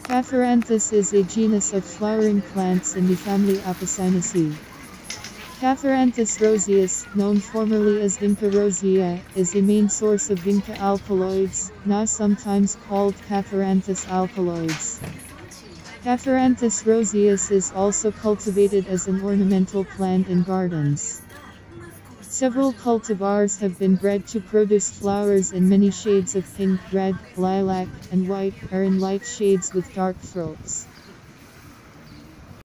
Catharanthus is a genus of flowering plants in the family Apocynaceae. Catharanthus roseus, known formerly as Vinca rosea, is a main source of Vinca alkaloids, now sometimes called Catharanthus alkaloids. Catharanthus roseus is also cultivated as an ornamental plant in gardens. Several cultivars have been bred to produce flowers in many shades of pink, red, lilac, and white, or in light shades with dark throats.